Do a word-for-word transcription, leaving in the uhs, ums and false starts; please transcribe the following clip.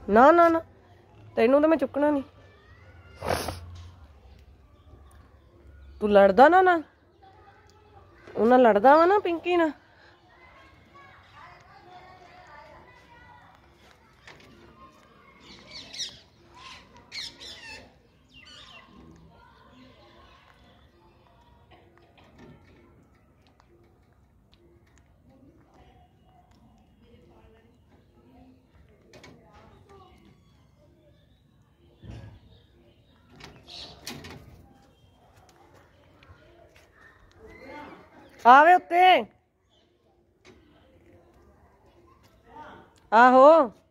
ना ना ना तेनू तो मैं चुकना नहीं। तू लड़दा ना ना उन्हें लड़दा वा ना पिंकी ना। आवे उत्ते आहो।